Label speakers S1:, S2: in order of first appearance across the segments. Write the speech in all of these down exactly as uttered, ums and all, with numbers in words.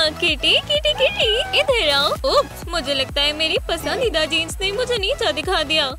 S1: Kitty kitty kitty इधर आओ। उप्स, मुझे लगता है मेरी पसंदीदा जीन्स ने मुझे नीचा दिखा दिया।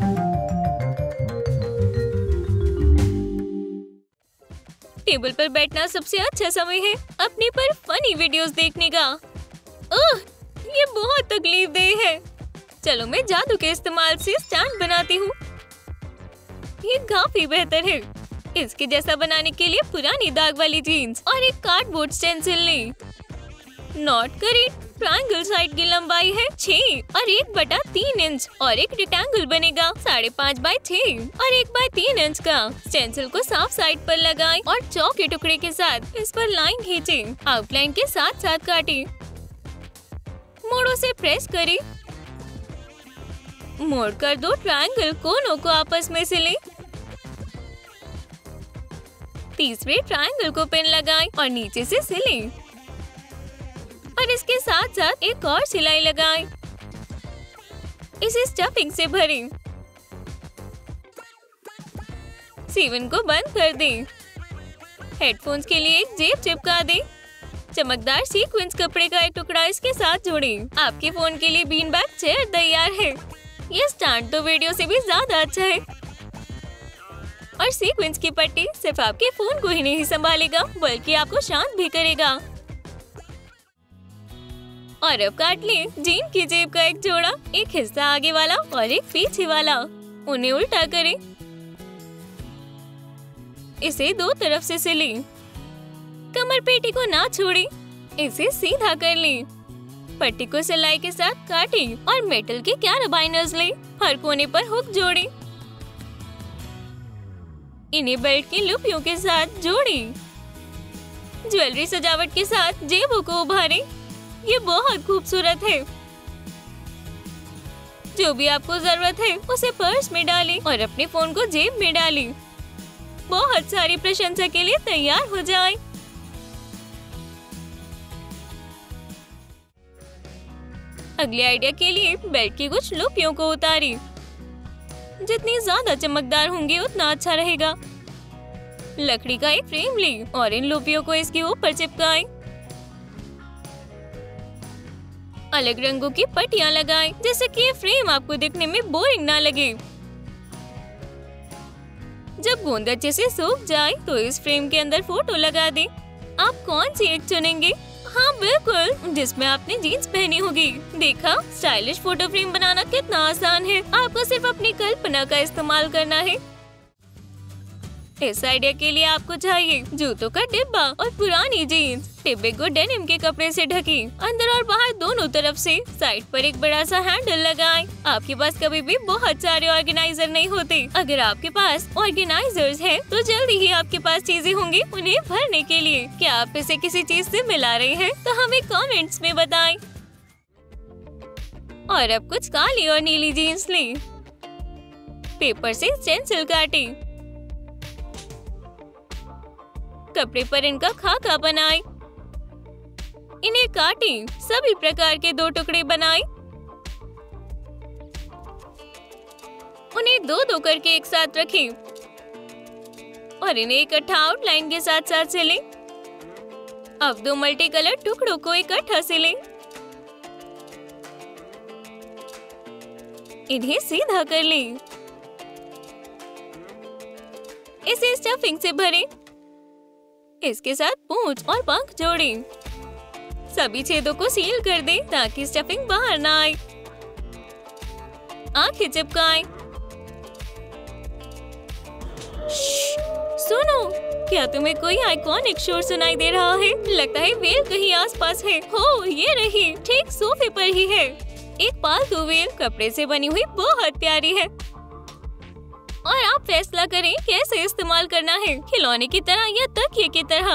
S1: टेबल पर बैठना सबसे अच्छा समय है अपने पर फनी वीडियोस देखने का। ओह, ये बहुत तकलीफदेह है। चलो मैं जादू के इस्तेमाल से स्टैंड बनाती हूँ। ये काफी बेहतर है। इसके जैसा बनाने के लिए पुरानी दाग वाली जीन्स और एक कार्डबोर्ड स्टेंसिल लें। नॉट करें। ट्रायंगल साइड की लंबाई है छह और एक बटा तीन इंच और एक रेक्टेंगल बनेगा साढ़े पाँच बाई छह और एक बाई तीन इंच का। स्टेंसिल को साफ साइड पर लगाएं और चौक के टुकड़े के साथ इस पर लाइन खींचें। आउटलाइन के साथ साथ काटें। मोड़ों से प्रेस करें। मोड़ कर दो ट्रायंगल कोनों को आपस में सिलें। तीसरे ट्रायंगल को पिन लगाएं और नीचे से सिलें और इसके साथ साथ एक और सिलाई लगाएं। इसे स्टफिंग से भरें। सीवन को बंद कर दें। हेडफोन्स के लिए एक जेब चिपका दें। चमकदार सीक्वेंस कपड़े का एक टुकड़ा इसके साथ जोड़ें। आपके फोन के लिए बीन बैग चेयर तैयार है। ये स्टैंड तो वीडियो से भी ज्यादा अच्छा है। और सीक्वेंस की पट्टी सिर्फ आपके फोन को ही नहीं संभालेगा बल्कि आपको शांत भी करेगा। और अब काट लें जीन की जेब का एक जोड़ा, एक हिस्सा आगे वाला और एक पीछे वाला। उन्हें उल्टा करें। इसे दो तरफ से सिलें। कमर पेटी को ना छोड़ें। इसे सीधा कर लें। पट्टी को सिलाई के साथ काटें और मेटल के कैराबाइनर्स लें। हर कोने पर हुक जोड़ें। इन्हें बेल्ट की लूपियों के साथ जोड़ें। ज्वेलरी सजावट के साथ जेबों को उभारें। ये बहुत खूबसूरत है। जो भी आपको जरूरत है उसे पर्स में डालें और अपने फोन को जेब में डालें। बहुत सारी प्रशंसा के लिए तैयार हो जाएं। अगले आइडिया के लिए बेल्ट की कुछ लूपियों को उतारें। जितनी ज्यादा चमकदार होंगे उतना अच्छा रहेगा। लकड़ी का एक फ्रेम लें और इन लूपियों को इसके ऊपर चिपकाएं। अलग रंगों की पट्टियां लगाएं जिससे कि ये फ्रेम आपको दिखने में बोरिंग ना लगे। जब गोंद अच्छे से सूख जाए तो इस फ्रेम के अंदर फोटो लगा दें। आप कौन सी एक चुनेंगे? हाँ बिल्कुल, जिसमें आपने जीन्स पहनी होगी। देखा, स्टाइलिश फोटो फ्रेम बनाना कितना आसान है। आपको सिर्फ अपनी कल्पना का इस्तेमाल करना है। इस आइडिया के लिए आपको चाहिए जूतों का डिब्बा और पुरानी जीन्स। डिब्बे को डेनिम के कपड़े से ढकें। अंदर और बाहर दोनों तरफ से साइड पर एक बड़ा सा हैंडल लगाएं। आपके पास कभी भी बहुत सारे ऑर्गेनाइजर नहीं होते। अगर आपके पास ऑर्गेनाइजर्स हैं, तो जल्दी ही आपके पास चीजें होंगी उन्हें भरने के लिए। क्या आप इसे किसी चीज से मिला रहे हैं? तो हमें कमेंट्स में बताएं। और अब कुछ काली और नीली जीन्स लें। पेपर से स्टेंसिल काटें। कपड़े पर इनका खाका बनाएं। इन्हें काटें। सभी प्रकार के दो टुकड़े बनाएं। उन्हें दो दो करके एक साथ रखें और इन्हें इकट्ठा आउटलाइन के साथ साथ सिलें। अब दो मल्टी कलर टुकड़ों को इकट्ठा सिलें। इन्हें सीधा कर लें। इसे स्टफिंग से भरें। इसके साथ पूंछ और पंख जोड़ें। सभी छेदों को सील कर दें ताकि स्टफिंग बाहर ना आए। आंखें चिपकाएं। सुनो, क्या तुम्हें कोई आइकॉनिक शोर सुनाई दे रहा है? लगता है वेल कहीं आसपास है। हो, ये रही, ठीक सोफे पर ही है। एक पालतू वेल कपड़े से बनी हुई बहुत प्यारी है। और आप फैसला करें कैसे इस्तेमाल करना है, खिलौने की तरह या तकिए की तरह।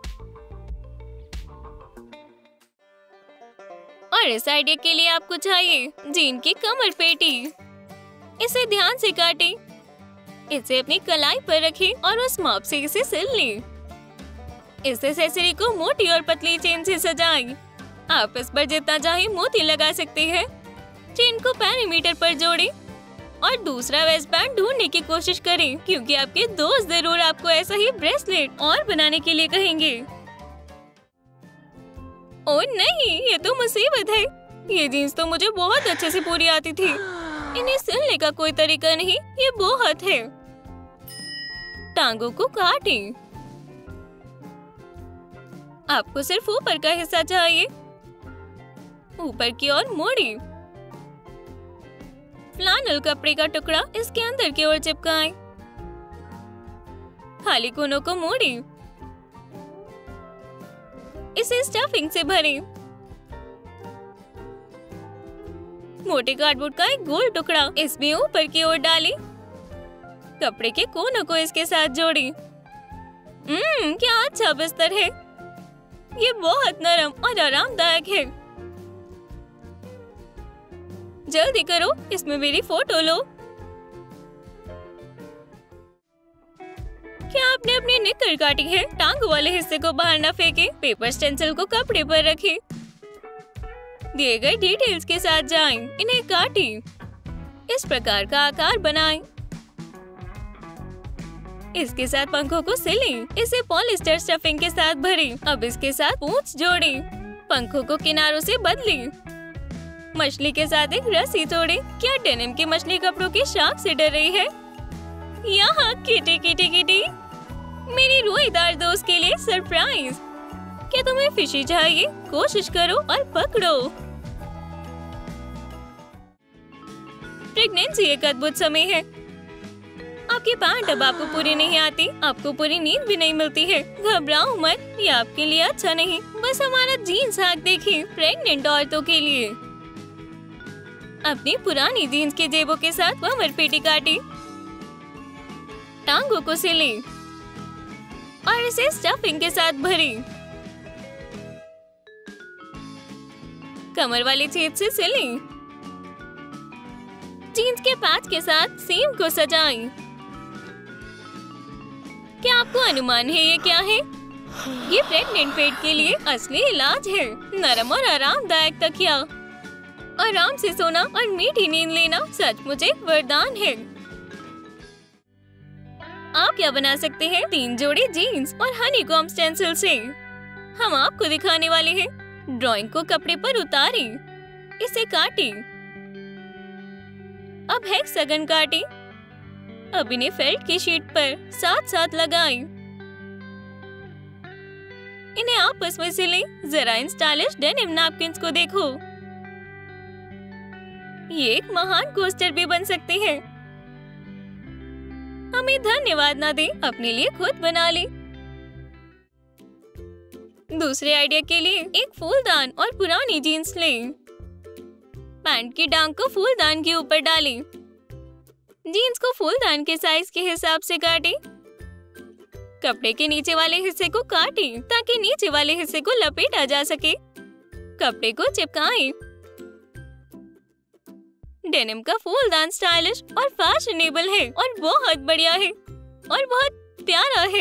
S1: और इस आइडिया के लिए आपको चाहिए जीन की कमर पेटी। इसे ध्यान से काटें। इसे अपनी कलाई पर रखें और उस माप से इसे सिल लें। इस एक्सेसरी को मोटी और पतली चेन से सजाएं। आप इस पर जितना चाहे मोती लगा सकते हैं। चेन को पेरीमीटर पर जोड़ें और दूसरा वेस्ट बैंड ढूंढने की कोशिश करें, क्योंकि आपके दोस्त जरूर आपको ऐसा ही ब्रेसलेट और बनाने के लिए कहेंगे। ओह नहीं, ये तो मुसीबत है। ये जीन्स तो मुझे बहुत अच्छे से पूरी आती थी। इन्हें सिलने का कोई तरीका नहीं, ये बहुत है। टांगों को काटें। आपको सिर्फ ऊपर का हिस्सा चाहिए। ऊपर की ओर मोड़ी। फ्लानल कपड़े का टुकड़ा इसके अंदर की ओर चिपकाएं। खाली कोनों को मोड़ी। इसे स्टफिंग से भरें। मोटे कार्डबोर्ड का एक गोल टुकड़ा इसमें ऊपर की ओर डालें। कपड़े के कोनों को इसके साथ जोड़ें। हम्म, क्या अच्छा बिस्तर है। ये बहुत नरम और आरामदायक है। जल्दी करो, इसमें मेरी फोटो लो। क्या आपने अपनी निक्कर काटी है? टांगों वाले हिस्से को बाहर न फेंके। पेपर स्टेंसिल को कपड़े पर रखें। दिए गए डिटेल्स के साथ जाएं। इन्हें काटें। इस प्रकार का आकार बनाएं। इसके साथ पंखों को सिलें। इसे पॉलिस्टर स्टफिंग के साथ भरें। अब इसके साथ पूंछ जोड़ें। पंखों को किनारों से बदलें। मछली के साथ एक रस्सी जोड़ें। क्या डेनिम की मछली कपड़ों की शाख से डर रही है? यहाँ किटी किटी किटी, मेरी रोईदार दोस्त के लिए सरप्राइज। क्या तुम्हें फिशी चाहिए? कोशिश करो और पकड़ो। प्रेगनेंसी एक अद्भुत समय है। आपकी पैंट अब आपको पूरी नहीं आती, आपको पूरी नींद भी नहीं मिलती है। घबराओ मत, ये आपके लिए अच्छा नहीं। बस हमारा जीन्स हैक देखिए, प्रेग्नेंट औरतों के लिए। अपनी पुरानी जीन्स के जेबों के साथ कमर पेटी काटी। टांगों को सिलें और इसे स्टफिंग के साथ भरें। कमर वाले छेद से सिलें। जीन्स के पैच के साथ सीम को सजाएं। क्या आपको अनुमान है ये क्या है? ये प्रेग्नेंट पेट के लिए असली इलाज है। नरम और आरामदायक तकिया, आराम से सोना और मीठी नींद लेना सचमुच एक वरदान है। आप क्या बना सकते हैं? तीन जोड़ी जीन्स और हनीकॉम्ब स्टेंसिल से। हम आपको दिखाने वाले हैं। ड्राइंग को कपड़े पर उतारें। इसे काटें। अब हेक्सागन काटें। अब इन्हें फेल्ट की शीट पर साथ साथ लगाएं। इन्हें आपस में सिलें। जरा इन स्टाइलिश डेनिम नैपकिन्स को देखो। ये एक महान कोस्टर भी बन सकते हैं। हमें धन्यवाद ना दें, अपने लिए खुद बना ले। दूसरे आइडिया के लिए एक फूलदान और पुरानी जीन्स लें। पैंट की डांग को फूलदान के ऊपर डालें। जीन्स को फूलदान के साइज के हिसाब से काटें। कपड़े के नीचे वाले हिस्से को काटें ताकि नीचे वाले हिस्से को लपेटा जा सके। कपड़े को चिपकाएं। डेनिम का फूलदान स्टाइलिश और फैशनेबल है और बहुत बढ़िया है और बहुत प्यारा है।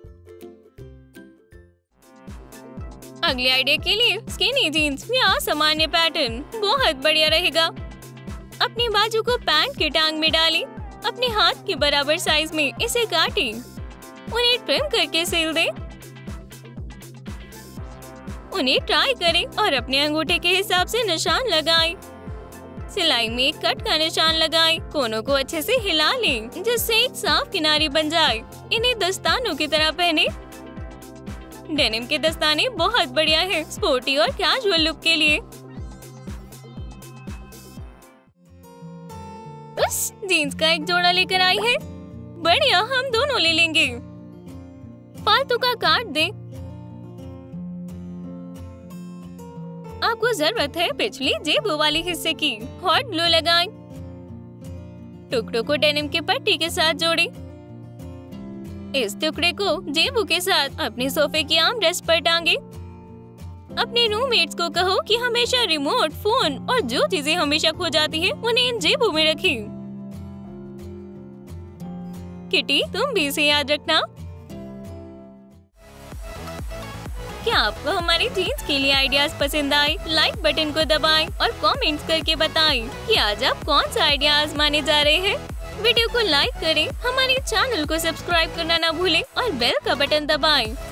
S1: अगले आइडिया के लिए स्किनी जीन्स या असामान्य पैटर्न बहुत बढ़िया रहेगा। अपनी बाजू को पैंट की टांग में डालें। अपने हाथ के बराबर साइज में इसे काटें। उन्हें ट्रिम करके सिल दें। उन्हें ट्राई करें और अपने अंगूठे के हिसाब से निशान लगाएं। सिलाई में एक कट का निशान लगाएं। कोनों को अच्छे से हिला लें जिससे एक साफ किनारी बन जाए। इन्हें दस्तानों की तरह पहने। डेनिम के दस्ताने बहुत बढ़िया है स्पोर्टी और कैजुअल लुक के लिए। उस जीन्स का एक जोड़ा लेकर आई है। बढ़िया, हम दोनों ले लेंगे। फालतू का काट दे। आपको जरूरत है पिछली जेबों वाले हिस्से की। हॉट ग्लू लगाएं। टुकड़ों को डेनिम के पट्टी के साथ जोड़ें। इस टुकड़े को जेबों के साथ अपने सोफे की आर्मरेस्ट पर टांगे। अपने रूममेट्स को कहो कि हमेशा रिमोट, फोन और जो चीजें हमेशा खो जाती हैं, उन्हें इन जेबों में रखें। किटी, तुम भी इसे याद रखना। क्या आपको हमारी जीन्स के लिए आइडियाज पसंद आए? लाइक बटन को दबाएं और कमेंट्स करके बताएं कि आज आप कौन सा आइडिया आजमाने जा रहे हैं। वीडियो को लाइक करें, हमारे चैनल को सब्सक्राइब करना ना भूलें और बेल का बटन दबाएं